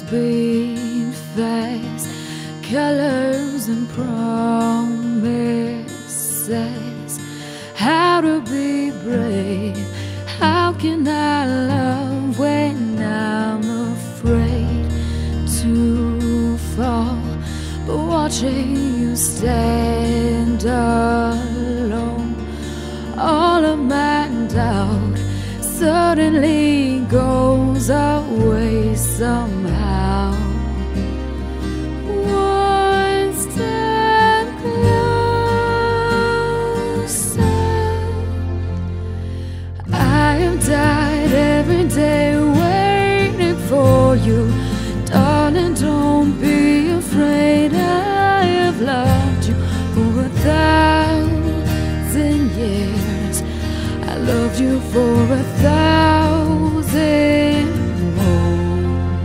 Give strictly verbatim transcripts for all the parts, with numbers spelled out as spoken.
beat fast, colors and promises. How to be brave, how can I love when I'm afraid to fall? But watching you stand alone, all of my doubt suddenly goes away somehow. One step closer. I have died every day waiting for you. Darling, don't be afraid. I have loved you for a thousand years. I loved you for a thousand more.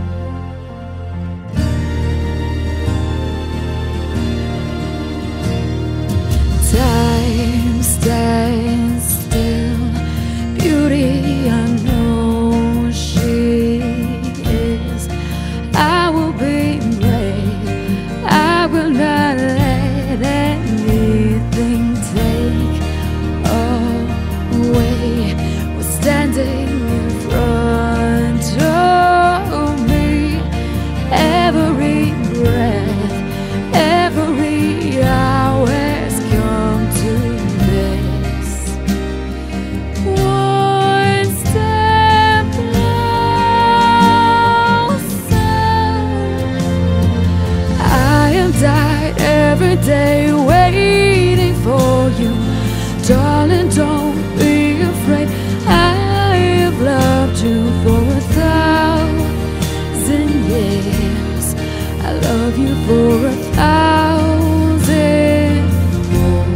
Time stands still, beauty I know she is. I will be brave, I will not let anything take away. We're standing in front of me, every breath, every hour has come to this. One step closer. I have died every day waiting for you. Darling, don't be afraid. I have loved you for a thousand years. I love you for a thousand more.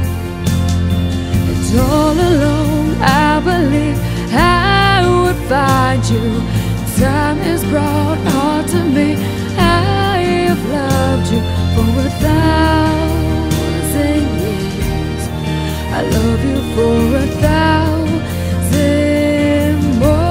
And all alone I believe I would find you. Time has brought heart to me. I have loved you for a thousand years. I love you for a thousand more.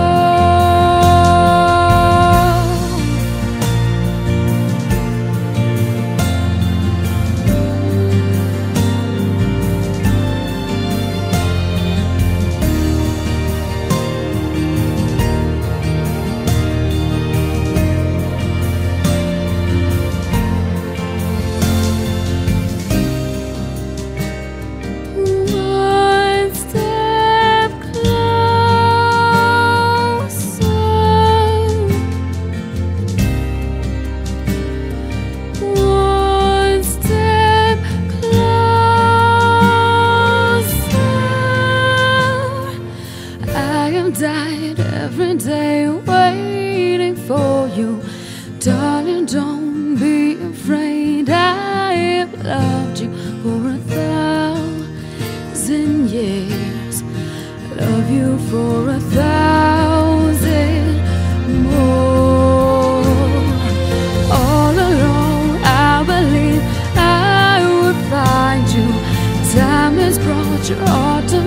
Died every day waiting for you. Darling, don't be afraid. I have loved you for a thousand years. Love you for a thousand more. All along I believe I would find you. Time has brought your heart to